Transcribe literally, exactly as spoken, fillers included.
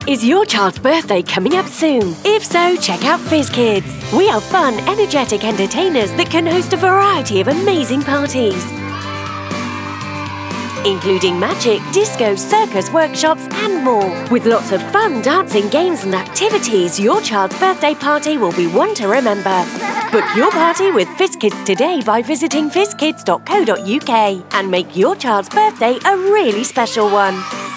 Is your child's birthday coming up soon? If so, check out Fizz Kids. We are fun, energetic entertainers that can host a variety of amazing parties, including magic, disco, circus, workshops and more. With lots of fun, dancing, games and activities, your child's birthday party will be one to remember. Book your party with Fizz Kids today by visiting fizz kids dot co dot U K and make your child's birthday a really special one.